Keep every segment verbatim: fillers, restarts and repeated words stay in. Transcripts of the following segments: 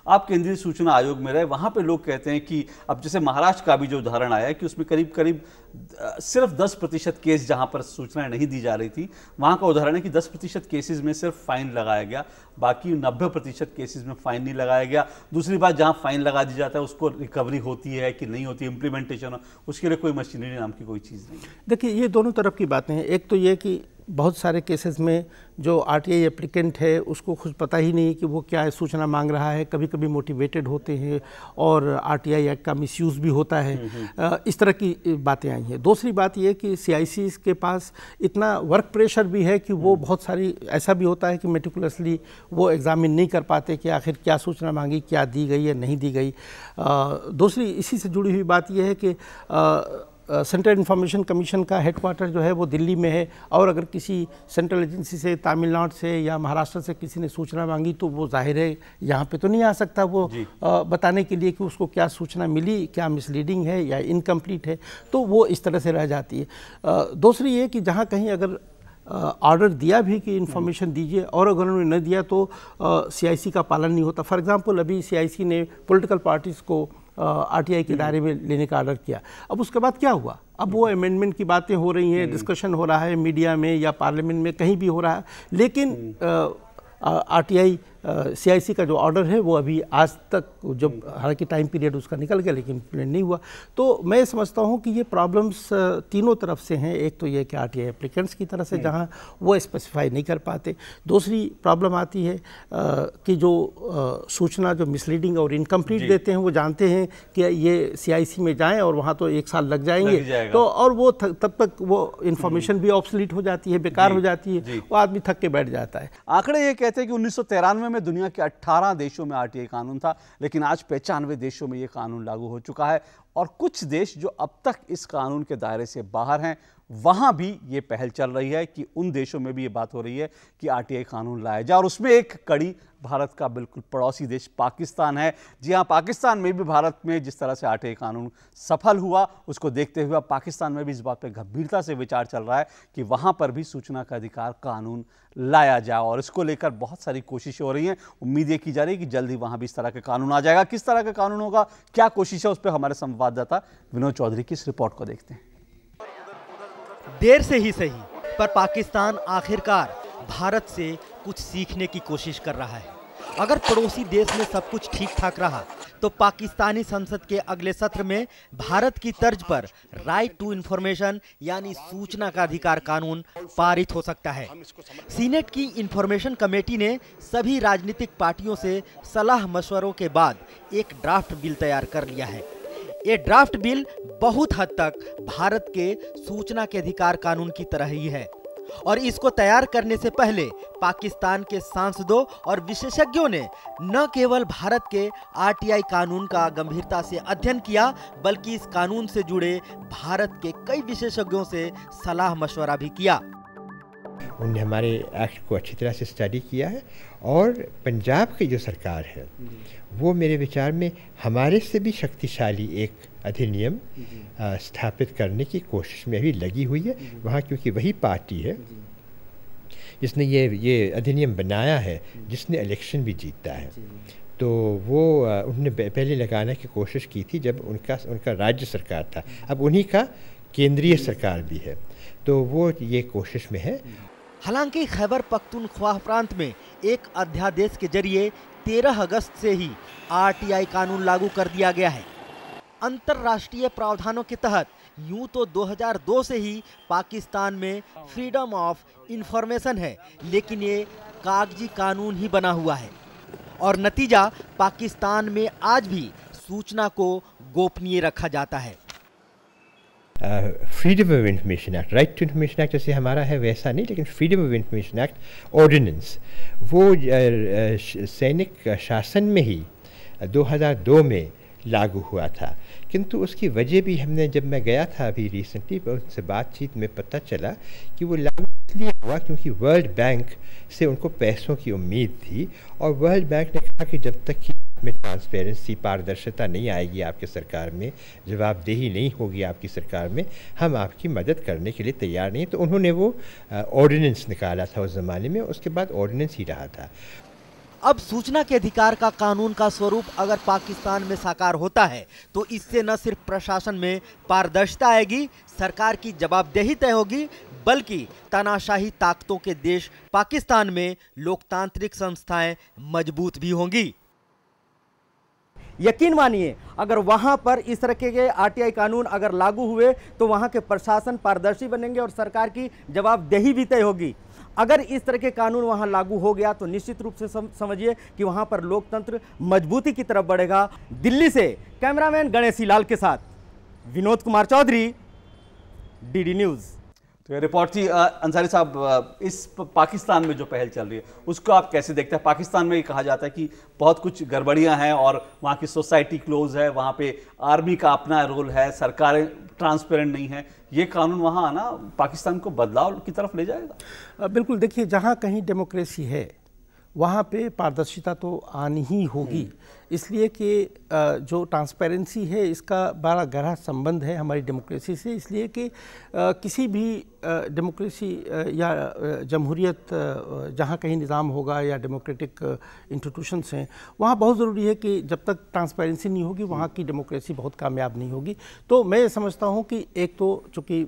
आप केंद्रीय सूचना आयोग में रहे, वहाँ पे लोग कहते हैं कि अब जैसे महाराष्ट्र का भी जो उदाहरण आया है कि उसमें करीब करीब सिर्फ दस प्रतिशत केस जहाँ पर सूचनाएं नहीं दी जा रही थी, वहाँ का उदाहरण है कि दस प्रतिशत केसेस में सिर्फ फाइन लगाया गया, बाकी नब्बे प्रतिशत केसेस में फाइन नहीं लगाया गया। दूसरी बात, जहाँ फाइन लगा दी जाता है उसको रिकवरी होती है कि नहीं होती, इम्प्लीमेंटेशन, उसके लिए कोई मशीनरी नाम की कोई चीज़ नहीं। देखिए, ये दोनों तरफ की बातें हैं। एक तो ये कि बहुत सारे केसेस में जो आरटीआई एप्लीकेंट है उसको खुद पता ही नहीं कि वो क्या सूचना मांग रहा है, कभी कभी मोटिवेटेड होते हैं और आरटीआई एक्ट का मिसयूज़ भी होता है। इस तरह की बातें आई हैं। दूसरी बात ये कि सीआईसी के पास इतना वर्क प्रेशर भी है कि वो बहुत सारी, ऐसा भी होता है कि मेटिकुलसली वो एग्जामिन नहीं कर पाते कि आखिर क्या सूचना मांगी, क्या दी गई या नहीं दी गई। दूसरी इसी से जुड़ी हुई बात यह है कि सेंट्रल इंफॉर्मेशन कमीशन का हेडक्वार्टर जो है वो दिल्ली में है, और अगर किसी सेंट्रल एजेंसी से तमिलनाडु से या महाराष्ट्र से किसी ने सूचना मांगी तो वो जाहिर है यहाँ पे तो नहीं आ सकता वो आ, बताने के लिए कि उसको क्या सूचना मिली, क्या मिसलीडिंग है या इनकम्प्लीट है, तो वो इस तरह से रह जाती है। आ, दूसरी ये कि जहाँ कहीं अगर ऑर्डर दिया भी कि इन्फॉर्मेशन दीजिए और अगर उन्होंने न दिया तो सीआईसी का पालन नहीं होता। फॉर एग्जांपल, अभी सीआईसी ने पॉलिटिकल पार्टीज़ को आरटीआई के दायरे में लेने का ऑर्डर किया। अब उसके बाद क्या हुआ? अब वो अमेंडमेंट की बातें हो रही हैं, डिस्कशन हो रहा है मीडिया में या पार्लियामेंट में, कहीं भी हो रहा है, लेकिन आरटीआई सीआईसी का जो ऑर्डर है वो अभी आज तक, जब हालांकि टाइम पीरियड उसका निकल गया लेकिन इम्प्लीमेंट नहीं हुआ। तो मैं समझता हूँ कि ये प्रॉब्लम्स तीनों तरफ से हैं। एक तो ये कि आरटीआई एप्लीकेंट्स की तरफ से जहाँ वो स्पेसिफाई नहीं कर पाते। दूसरी प्रॉब्लम आती है आ, कि जो आ, सूचना जो मिसलीडिंग और इनकम्प्लीट देते हैं, वो जानते हैं कि ये सीआईसी में जाएँ और वहाँ तो एक साल लग जाएंगे, तो और वो तब तक वो इन्फॉर्मेशन भी ऑब्सोलीट हो जाती है, बेकार हो जाती है, वो आदमी थक के बैठ जाता है। आंकड़े ये कहते हैं कि उन्नीस सौ तिरानवे में दुनिया के अठारह देशों में आरटीआई कानून था, लेकिन आज पचानवे देशों में यह कानून लागू हो चुका है, और कुछ देश जो अब तक इस कानून के दायरे से बाहर हैं, वहां भी ये पहल चल रही है कि उन देशों में भी ये बात हो रही है कि आरटीआई कानून लाया जाए। और उसमें एक कड़ी भारत का बिल्कुल पड़ोसी देश पाकिस्तान है। जी हाँ, पाकिस्तान में भी भारत में जिस तरह से आरटीआई कानून सफल हुआ, उसको देखते हुए पाकिस्तान में भी इस बात पर गंभीरता से विचार चल रहा है कि वहां पर भी सूचना का अधिकार कानून लाया जाए, और इसको लेकर बहुत सारी कोशिशें हो रही हैं। उम्मीद ये की जा रही है कि जल्दी वहां भी इस तरह का कानून आ जाएगा। किस तरह का कानून होगा, क्या कोशिश है, उस पर हमारे संवाददाता विनोद चौधरी की इस रिपोर्ट को देखते हैं। देर से ही सही, पर पाकिस्तान आखिरकार भारत से कुछ सीखने की कोशिश कर रहा है। अगर पड़ोसी देश में सब कुछ ठीक ठाक रहा तो पाकिस्तानी संसद के अगले सत्र में भारत की तर्ज पर राइट टू इंफॉर्मेशन यानी सूचना का अधिकार कानून पारित हो सकता है। सीनेट की इंफॉर्मेशन कमेटी ने सभी राजनीतिक पार्टियों से सलाह मशवरों के बाद एक ड्राफ्ट बिल तैयार कर लिया है। ये ड्राफ्ट बिल बहुत हद तक भारत के सूचना के अधिकार कानून की तरह ही है, और इसको तैयार करने से पहले पाकिस्तान के सांसदों और विशेषज्ञों ने न केवल भारत के आरटीआई कानून का गंभीरता से अध्ययन किया, बल्कि इस कानून से जुड़े भारत के कई विशेषज्ञों से सलाह मशवरा भी किया। उन्होंने हमारे एक्ट को अच्छी तरह से स्टडी किया है, और पंजाब की जो सरकार है वो मेरे विचार में हमारे से भी शक्तिशाली एक अधिनियम स्थापित करने की कोशिश में भी लगी हुई है वहाँ, क्योंकि वही पार्टी है जिसने ये ये अधिनियम बनाया है, जिसने इलेक्शन भी जीता है। तो वो उन्होंने पहले लगाने की कोशिश की थी जब उनका उनका राज्य सरकार था, अब उन्हीं का केंद्रीय सरकार भी है, तो वो ये कोशिश में है। हालांकि खैबर पख्तूनख्वा प्रांत में एक अध्यादेश के जरिए तेरह अगस्त से ही आरटीआई कानून लागू कर दिया गया है। अंतर्राष्ट्रीय प्रावधानों के तहत यूं तो दो हज़ार दो से ही पाकिस्तान में फ्रीडम ऑफ इंफॉर्मेशन है, लेकिन ये कागजी कानून ही बना हुआ है, और नतीजा पाकिस्तान में आज भी सूचना को गोपनीय रखा जाता है। Freedom of information act, right to information act जैसे हमारा है वैसा नहीं, लेकिन freedom of information act ordinance वो सैनिक शासन में ही दो हज़ार दो में लागू हुआ था। किंतु उसकी वजह भी हमने, जब मैं गया था अभी रिसेंटली उनसे बातचीत में पता चला कि वो लागू इसलिए हुआ क्योंकि वर्ल्ड बैंक से उनको पैसों की उम्मीद थी, और वर्ल्ड बैंक ने कहा कि जब तक कि में ट्रांसपेरेंसी, पारदर्शिता नहीं आएगी आपके सरकार में, जवाबदेही नहीं होगी आपकी सरकार में, हम आपकी मदद करने के लिए तैयार नहीं। तो उन्होंने वो ऑर्डिनेंस निकाला था उस ज़माने में, उसके बाद ऑर्डिनेंस ही रहा था। अब सूचना के अधिकार का कानून का स्वरूप अगर पाकिस्तान में साकार होता है तो इससे न सिर्फ प्रशासन में पारदर्शिता आएगी, सरकार की जवाबदेही तय होगी, बल्कि तानाशाही ताकतों के देश पाकिस्तान में लोकतांत्रिक संस्थाएं मजबूत भी होंगी। यकीन मानिए, अगर वहां पर इस तरह के आरटीआई कानून अगर लागू हुए तो वहां के प्रशासन पारदर्शी बनेंगे और सरकार की जवाबदेही भी तय होगी। अगर इस तरह के कानून वहां लागू हो गया तो निश्चित रूप से समझिए कि वहां पर लोकतंत्र मजबूती की तरफ बढ़ेगा। दिल्ली से कैमरामैन गणेशी लाल के साथ विनोद कुमार चौधरी, डीडी न्यूज। तो ये रिपोर्ट थी। अंसारी साहब, इस पाकिस्तान में जो पहल चल रही है उसको आप कैसे देखते हैं? पाकिस्तान में ये कहा जाता है कि बहुत कुछ गड़बड़ियां हैं और वहाँ की सोसाइटी क्लोज है, वहाँ पे आर्मी का अपना रोल है, सरकारें ट्रांसपेरेंट नहीं है। ये कानून वहाँ आना पाकिस्तान को बदलाव की तरफ ले जाएगा? बिल्कुल, देखिए, जहाँ कहीं डेमोक्रेसी है वहाँ पे पारदर्शिता तो आनी ही होगी, इसलिए कि जो ट्रांसपेरेंसी है इसका बड़ा गहरा संबंध है हमारी डेमोक्रेसी से। इसलिए कि किसी भी डेमोक्रेसी या जमहूरियत जहाँ कहीं निज़ाम होगा या डेमोक्रेटिक इंस्टीट्यूशंस हैं, वहाँ बहुत ज़रूरी है कि जब तक ट्रांसपेरेंसी नहीं होगी वहाँ की डेमोक्रेसी बहुत कामयाब नहीं होगी। तो मैं समझता हूँ कि एक तो चूँकि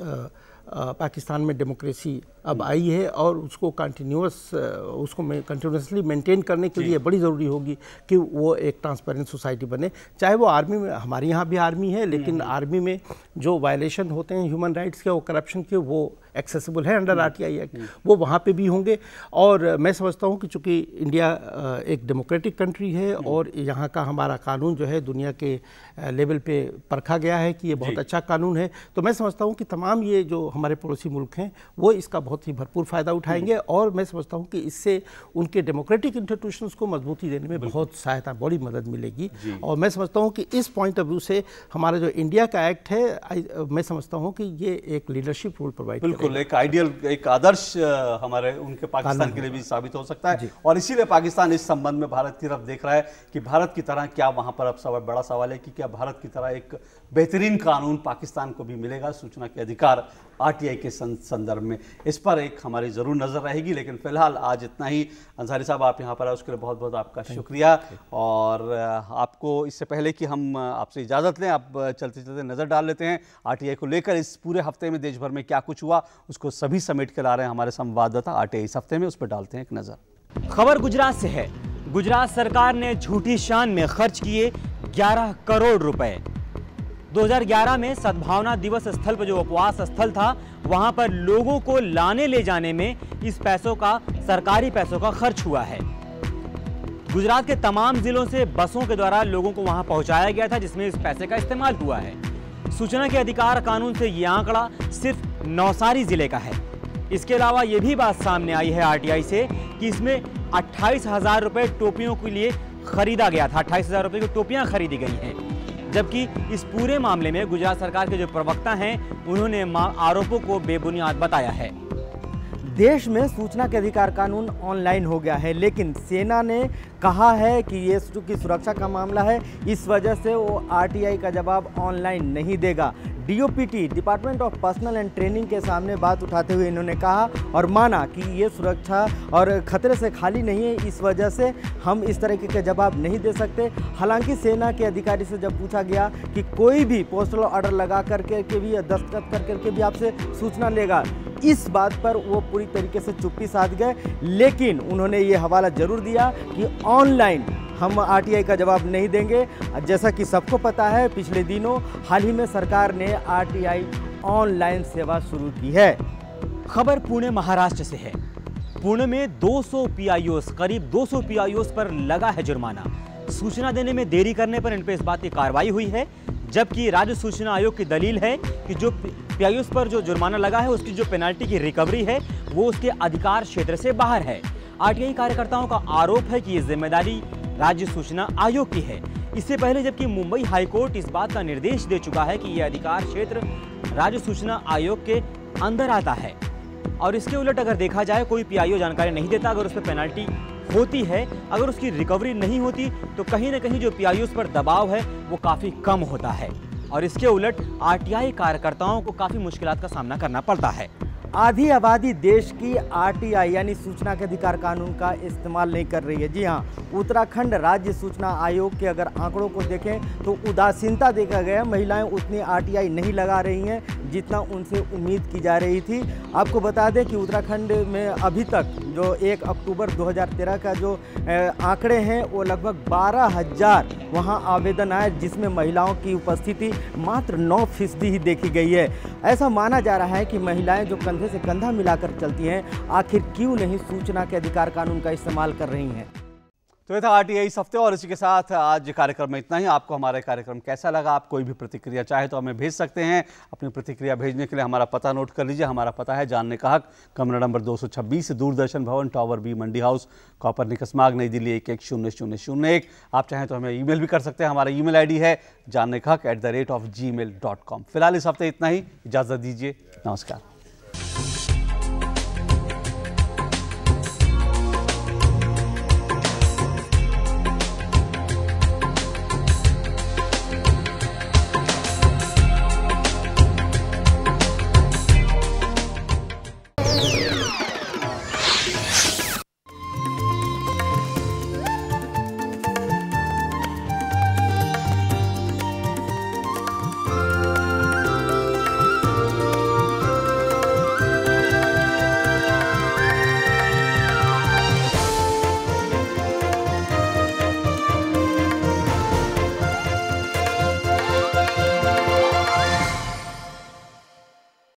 पाकिस्तान में डेमोक्रेसी अब आई है और उसको कंटिन्यूस उसको कंटिन्यूसली मेंटेन करने के लिए बड़ी ज़रूरी होगी कि वो एक ट्रांसपेरेंट सोसाइटी बने। चाहे वो आर्मी में, हमारे यहाँ भी आर्मी है, लेकिन आर्मी में जो वायलेशन होते हैं ह्यूमन राइट्स के, वो करप्शन के, वो एक्सेसिबल है अंडर आरटीआई एक्ट, वो वहाँ पे भी होंगे। और मैं समझता हूँ कि चूँकि इंडिया एक डेमोक्रेटिक कंट्री है और यहाँ का हमारा कानून जो है दुनिया के लेवल पे परखा गया है कि ये बहुत अच्छा कानून है, तो मैं समझता हूँ कि तमाम ये जो हमारे पड़ोसी मुल्क हैं वो इसका बहुत ही भरपूर फ़ायदा उठाएंगे और मैं समझता हूँ कि इससे उनके डेमोक्रेटिक इंस्टीट्यूशंस को मजबूती देने में बहुत सहायता, बड़ी मदद मिलेगी। और मैं समझता हूँ कि इस पॉइंट ऑफ व्यू से हमारा जो इंडिया का एक्ट है, मैं समझता हूँ कि ये एक लीडरशिप रोल प्रोवाइड बिल्कुल एक आइडियल, एक आदर्श हमारे उनके पाकिस्तान के लिए भी साबित हो सकता है। और इसीलिए पाकिस्तान इस संबंध में भारत की तरफ देख रहा है कि भारत की तरह क्या वहाँ पर अब सवाल, बड़ा सवाल है कि क्या भारत की तरह एक बेहतरीन कानून पाकिस्तान को भी मिलेगा सूचना के अधिकार आरटीआई के संदर्भ में। इस पर एक हमारी ज़रूर नज़र रहेगी। लेकिन फिलहाल आज इतना ही। अंसारी साहब, आप यहाँ पर आए उसके लिए बहुत बहुत आपका शुक्रिया। और आपको इससे पहले कि हम आपसे इजाज़त लें, आप चलते चलते नज़र डाल लेते हैं आरटीआई को लेकर इस पूरे हफ्ते में देश भर में क्या कुछ हुआ, उसको सभी समेट कर ला रहे हैं हमारे संवाददाता आरटीआई इस हफ्ते में, उस पर डालते हैं एक नज़र। खबर गुजरात से है। गुजरात सरकार ने झूठी शान में खर्च किए ग्यारह करोड़ रुपए। दो हज़ार ग्यारह में सद्भावना दिवस स्थल पर जो उपवास स्थल था, वहां पर लोगों को लाने ले जाने में इस पैसों का, सरकारी पैसों का खर्च हुआ है। गुजरात के तमाम जिलों से बसों के द्वारा लोगों को वहां पहुंचाया गया था, जिसमें इस पैसे का इस्तेमाल हुआ है। सूचना के अधिकार कानून से यह आंकड़ा सिर्फ नौसारी जिले का है। इसके अलावा यह भी बात सामने आई है आरटीआई से कि इसमें अट्ठाईस हजार रुपए टोपियों के लिए खरीदा गया था। अट्ठाईस हजार रुपए की टोपियां खरीदी गई हैं, जबकि इस पूरे मामले में गुजरात सरकार के जो प्रवक्ता हैं उन्होंने आरोपों को बेबुनियाद बताया है। देश में सूचना के अधिकार कानून ऑनलाइन हो गया है, लेकिन सेना ने कहा है कि ये की सुरक्षा का मामला है, इस वजह से वो आरटीआई का जवाब ऑनलाइन नहीं देगा। DoPT, department of personnel and training के सामने बात उठाते हुए इन्होंने कहा और माना कि ये सुरक्षा और खतरे से खाली नहीं है, इस वजह से हम इस तरीके के जवाब नहीं दे सकते। हालांकि सेना के अधिकारी से जब पूछा गया कि कोई भी पोस्टल ऑर्डर लगा करके के भी या दस्तखत कर करके भी आपसे सूचना लेगा, इस बात पर वो पूरी तरीके से चुप्पी साध गए। लेकिन उन्होंने ये हवाला जरूर दिया कि ऑनलाइन हम आरटीआई का जवाब नहीं देंगे। जैसा कि सबको पता है, पिछले दिनों हाल ही में सरकार ने आरटीआई ऑनलाइन सेवा शुरू की है। खबर पुणे महाराष्ट्र से है। पुणे में दो सौ पीआईओस, करीब दो सौ पीआईओस पर लगा है जुर्माना। सूचना देने में देरी करने पर इन पर इस बात की कार्रवाई हुई है, जबकि राज्य सूचना आयोग की दलील है कि जो पीआईओस पर जो जुर्माना लगा है उसकी जो पेनाल्टी की रिकवरी है वो उसके अधिकार क्षेत्र से बाहर है। आरटीआई कार्यकर्ताओं का आरोप है कि ये जिम्मेदारी राज्य सूचना आयोग की है। इससे पहले जबकि मुंबई हाईकोर्ट इस बात का निर्देश दे चुका है कि यह अधिकार क्षेत्र राज्य सूचना आयोग के अंदर आता है, और इसके उलट अगर देखा जाए कोई पीआईओ जानकारी नहीं देता, अगर उस पर पेनाल्टी होती है, अगर उसकी रिकवरी नहीं होती, तो कहीं ना कहीं जो पीआईओ पर दबाव है वो काफ़ी कम होता है, और इसके उलट आरटीआई कार्यकर्ताओं को काफ़ी मुश्किलात का सामना करना पड़ता है। आधी आबादी देश की आरटीआई यानी सूचना के अधिकार कानून का इस्तेमाल नहीं कर रही है। जी हाँ, उत्तराखंड राज्य सूचना आयोग के अगर आंकड़ों को देखें तो उदासीनता देखा गया, महिलाएं उतनी आरटीआई नहीं लगा रही हैं जितना उनसे उम्मीद की जा रही थी। आपको बता दें कि उत्तराखंड में अभी तक जो एक अक्टूबर दो हज़ार तेरह का जो आंकड़े हैं वो लगभग बारह हजार वहाँ आवेदन आए, जिसमें महिलाओं की उपस्थिति मात्र नौ फीसदी ही देखी गई है। ऐसा माना जा रहा है कि महिलाएं जो कंधे से कंधा मिलाकर चलती हैं, आखिर क्यों नहीं सूचना के अधिकार कानून का इस्तेमाल कर रही हैं। तो ये था आरटीआई इस हफ्ते, और इसी के साथ आज कार्यक्रम में इतना ही। आपको हमारा कार्यक्रम कैसा लगा? आप कोई भी प्रतिक्रिया चाहे तो हमें भेज सकते हैं। अपनी प्रतिक्रिया भेजने के लिए हमारा पता नोट कर लीजिए। हमारा पता है जानने का हक, कमरा नंबर दो सौ छब्बीस, Doordarshan Bhavan, tower B, Mandi house, Copernicus Marg, New Delhi एक एक शून्य शून्य शून्य एक। आप चाहें तो हमें ईमेल भी कर सकते हैं। हमारा ईमेल आईडी है जानने का हक at the rate of Gmail dot com. फिलहाल इस हफ्ते इतना ही, इजाज़त दीजिए, नमस्कार।